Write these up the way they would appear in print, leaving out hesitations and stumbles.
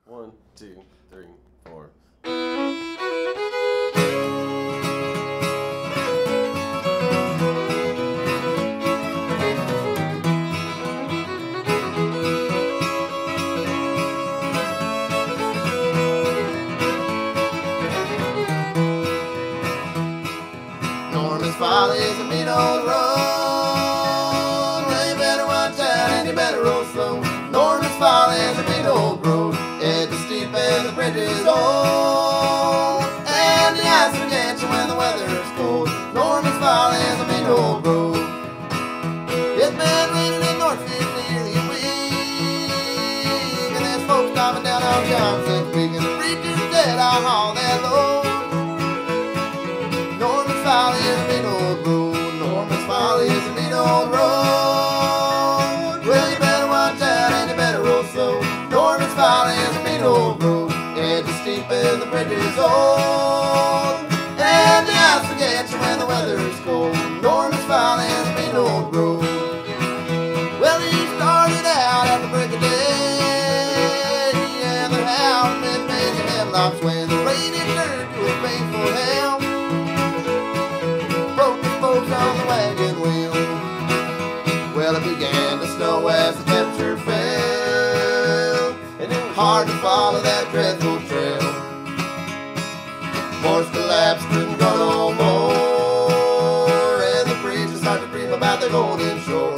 1, 2, 3, 4. Norman's Folly is a mean old road. Well, you better watch out and you better roll slow. Norman's Folly is a mean old road. It's steep and the bridge is old, and the ice will get you when the weather's cold. Norman's Folly is a mean old road. It's been raining in Northfield nearly a week, and there's folks stopping down on Johnson Creek, and the preacher's dead out all that low. Norman's Folly is a mean old road. Norman's Folly is a mean old road. Well, you better watch out and you better roll slow. Norman's Folly is a mean old road. It's steep and the bridge is old, and the ice will get you when the weather's cold. Norman's Folly is a mean old road. Well, he started out at the break of day, and they're howling with making hemlocks when the Rainin turned to a painful hell. Broke the spokes on the wagon wheel. Well, it began to snow as the temperature fell, and it was hard to follow that dreadful trail. Horse collapsed, couldn't go no more, and the preacher started to dream about the golden shore.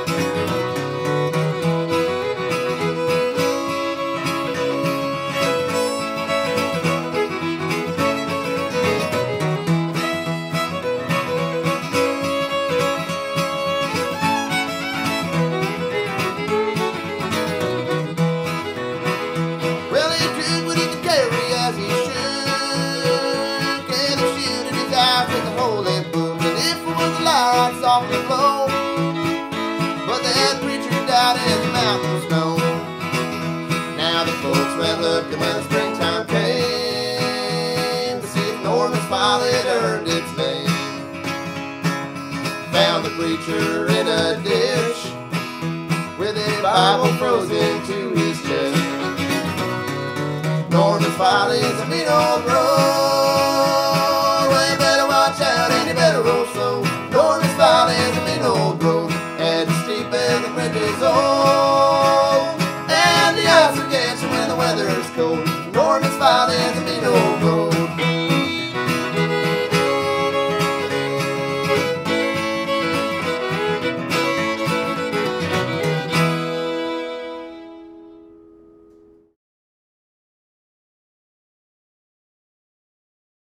Softly blow, but that preacher died in the mountain snow. Now the folks went looking when the springtime came to see if Norman's Folly had earned its name. Found the preacher in a ditch with a Bible frozen to his chest. Norman's Folly is a mean old road. Well, you better watch out and you better roll slow. Norman's Folly is a mean old road, and it's steep and the bridge is old, and the ice will get you when the weather's cold. Norman's Folly is a mean old road.